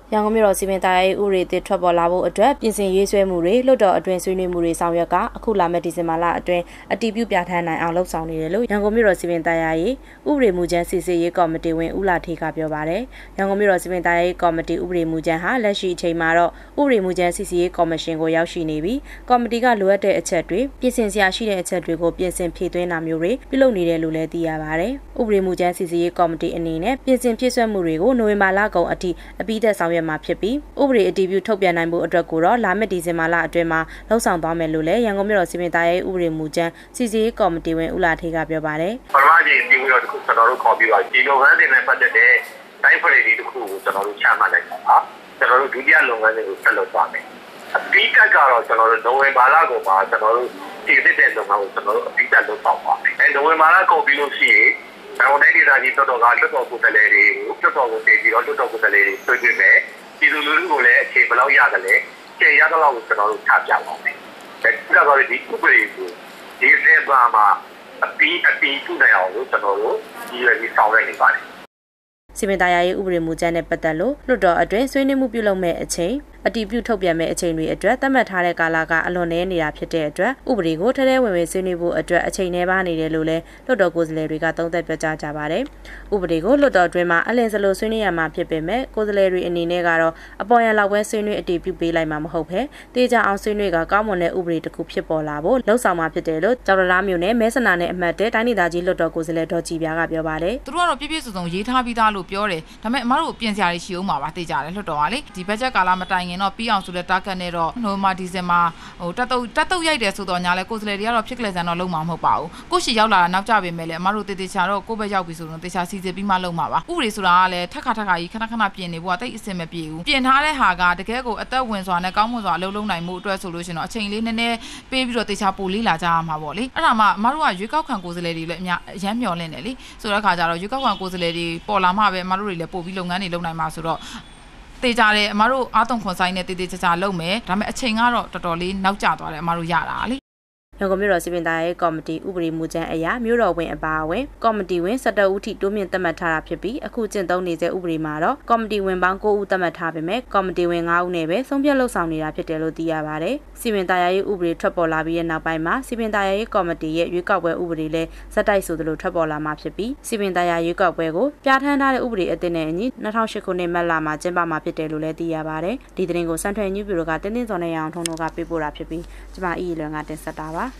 ရန်ကုန်မြို့တော်စီမံတိုင်းဥပဒေသစ်ထွက်ပေါ်လာဖို့အတွက်ပြင်ဆင်ရေးဆွဲမှုတွေလွှတ်တော်အတွင်းဆွေးနွေးမှုတွေဆောင်ရွက်ကအခုလာမယ့်ဒီဇင်ဘာလအတွင်းအတည်ပြုပြဋ္ဌာန်းနိုင်အောင်လှုပ်ဆောင်နေတယ်လို့ရန်ကုန်မြို့တော်စီမံတိုင်းရေးဥပဒေမူကြမ်းစစ်ဆေးရေးကော်မတီဝင်ဦးလာထေးကပြောပါတယ်။ရန်ကုန်မြို့တော်စီမံတိုင်းရေးကော်မတီဥပဒေမူကြမ်းဟာလက်ရှိအချိန်မှာတော့ဥပဒေမူကြမ်းစစ်ဆေးရေးကော်မရှင်ကိုရောက်ရှိနေပြီးကော်မတီကလိုအပ်တဲ့အချက်တွေပြင်ဆင်စရာရှိတဲ့အချက်တွေကိုပြင်ဆင်ဖြည့်သွင်းတာမျိုးတွေပြုလုပ်နေတယ်လို့လည်းသိရပါတယ်။ဥပဒေမူကြမ်းစစ်ဆေးရေးကော်မတီအနေနဲ့ပြင်ဆင်ဖြည့်စွက်မှုတွေကိုနိုဝင်ဘာလကုန်အထိအပြီးသက်ဆောင်ရွက်မှာဖြစ်ပြီးဥပဒေအတည်ပြုထုတ်ပြန်နိုင်ဖို့အတွက်ကိုတော့လာမယ့်ဒီဇင်ဘာလအတွင်းမှာလှုပ်ဆောင်သွားမယ်လို့လည်းရန်ကုန်မြို့တော်စီမံတိုင်းရေးဥပဒေမူကြမ်းစစ်ဆေးရေးကော်မတီဝင်ဦးလာထေးကပြောပါတယ်။ပထမကြီးပြီးတော့ကျွန်တော်တို့ခေါ်ပြီးတော့ဒီလုပ်ငန်းတွေနဲ့ပတ်သက်တဲ့တိုင်းဖွဲ့တွေတစ်ခုကိုကျွန်တော်တို့ချမှတ်လိုက်တာပါ။ကျွန်တော်တို့ဒုတိယလုပ်ငန်းတွေကိုဆက်လုပ်သွားမယ်။အပြီးတက်ကတော့ကျွန်တော်တို့နိုဝင်ဘာလကုန်မှာကျွန်တော်တို့ဒီသစ်တဲ့လုပ်ငန်းကိုကျွန်တော်တို့အပြီးတက်လုပ်ဆောင်ပါမယ်။နိုဝင်ဘာလကုန်ပြီးလို့ရှိရင်ကျွန်တော်တို့ဒေသကြီးတော်တော်ကလွတ်တော်ကိုယ်စားလှယ်တွေကိုလွတ်တော်ကိုတည်ပြီးတော့လွတ်တော်ကိုယ်စားလှယ်တွေတွေ့မယ်။ဒီလူလူကိုလည်းအခြေဘယ်လောက်ရတယ်လဲကျေရတော့ကိုကျွန်တော်တို့ချပြပါမယ်။ဒါကတော့ဒီဥပဒေကိုဒီစေဘာမှာအပီးပြုနိုင်အောင်လို့ကျွန်တော်တို့ဒီရည်ဆောင်ရနေပါတယ်စီမံတိုင်းရေးဥပဒေမူကြမ်းနဲ့ပတ်သက်လို့လွှတ်တော်အတွင်းဆွေးနွေးမှုပြုလုပ်မဲ့အချိန်အတည်ပြုထုတ်ပြန်မဲ့အချိန်တွေအတွက်သတ်မှတ်ထားတဲ့ကာလကအလွန်နည်းနေတာဖြစ်တဲ့အတွက်ဥပဒေကိုထဲထဲဝင်ဝင်ဆွေးနွေးဖို့အတွက်အချိန်နှဲပါနေတယ်လို့လည်းလွှတ်တော်ကိုယ်စားလှယ်တွေကသုံးသပ်ပြောကြားကြပါတယ်။ဥပဒေကိုလွှတ်တော်အတွင်းမှာအလင်းစလိုဆွေးနွေးရမှာဖြစ်ပေမဲ့ကိုယ်စားလှယ်တွေအနေနဲ့ကတော့အပေါ်ရန်လောက်ပဲဆွေးနွေးအတည်ပြုပေးလိုက်မှာမဟုတ်ဘဲတေချာအောင်ဆွေးနွေးကကောင်းမွန်တဲ့ဥပဒေတစ်ခုဖြစ်ပေါ်လာဖို့လှုံ့ဆော်မှာဖြစ်တယ်လို့ကျောက်တော်မြို့နယ်မဲဆန္ဒနယ်အမှတ်တိုင်းဒေသကြီးလွှတ်တော်ကိုယ်စားလှယ်ဒေါ်ကြည်ပြားကပြောပါတယ်။သူတို့ကတော့ပြည့်ပြည့်စုံစုံရေးထားပြီးသားလို့ပြောတယ်။ဒါပေမဲ့အမတို့ပြင်စရာတွေရှိအောင်ပါတေချာတယ်လွှတ်တော်ကလေဒီဘတ်ဂျက်ကာလမတိုင်ခင်တော့ပြီးအောင်ဆိုတဲ့တာဂက်နဲ့တော့နိုမာဒီဇင်ဘာတက်တုတ်ရိုက်တယ်ဆိုတော့ညာလဲကိုယ်စားလှယ်တွေကတော့ဖြစ်ကလေးစံတော့လုံးမှာမဟုတ်ပါဘူးကိုရှိရောက်လာတာနောက်ကျပေမဲ့လည်းအမတို့တေချာတော့ကိုယ့်ဘက်ရောက်ပြီဆိုတော့တေချာစီစစ်ပြီးမှလုံးမှာပါဥပဒေဆိုတာကလည်းထက်ခါကြီးခဏပြင်နေဖို့ကတိတ်အဆင်မပြေဘူးပြင်ထားတဲ့ဟာကတကယ်ကိုအသက်ဝင်စွာနဲ့ကောင်းမွန်စွာအလုပ်လုပ်နိုင်မှုအတွက်ဆိုလို့ရှင်တော့အချိန်လေးနည်းနည်းပေးပြီးတော့တေချာပို့လေးလာကြရမှာပေါ့လေအဲ့ဒါမှအမတို့ကရွေးကောက်ခံကိုယ်စားလှယ်တွေလည်းအရမ်းမျှော်လင့်တယ်လေဆိုတော့အခါကျတော့ရွေးကောက်ခံကိုယ်စားလှယ်တွေပေါ်လာမှပဲအမတို့တွေလည်းပို့ပြီးလုပ်ငန်းတွေလုပ်နိုင်မှာဆိုတော့တေချာတယ်အမတို့အားသွန်ခွန်ဆိုင်နဲ့တေချာလုပ်မယ်ဒါပေမဲ့အချိန်ကတော့တော်တော်လေးနောက်ကျသွားတယ်အမတို့ရတာလေရန်ကုန်မြို့တော်စီမံတိုင်းရေးကော်မတီဥပဒေမူကြမ်းအရမြို့တော်ဝင်အပါအဝင်ကော်မတီဝင်17ဦးထိတိုးမြင့်သတ်မှတ်ထားတာဖြစ်ပြီးအခုကျင့်သုံးနေတဲ့ဥပဒေမှာတော့ကော်မတီဝင်ပေါင်း9ဦးသတ်မှတ်ထားပေမဲ့ကော်မတီဝင်9ဦးနဲ့ပဲဆုံးဖြတ်လှုပ်ဆောင်နေတာဖြစ်တယ်လို့သိရပါတယ်။စီမံတိုင်းရေးဥပဒေထွက်ပေါ်လာပြီးတဲ့နောက်ပိုင်းမှာစီမံတိုင်းရေးကော်မတီရဲ့ရွေးကောက်ပွဲဥပဒေလည်းဇက်တိုက်ဆိုသလိုထွက်ပေါ်လာမှာဖြစ်ပြီးစီမံတိုင်းရေးကောက်ပွဲကိုပြဋ္ဌာန်းထားတဲ့ဥပဒေအသစ်နဲ့အညီ2008ခုနှစ်မတ်လမှာကျင်းပမှာဖြစ်တယ်လို့လည်းသိရပါတယ်။ဒီသတင်းကိုစံထွေညူးပြူတို့ကတင်းစော်နေအောင်ထုံးတို့ကပေးပို့တာဖြစ်ပြီးကျမအီလွန်ကတင်ဆက်တာပါ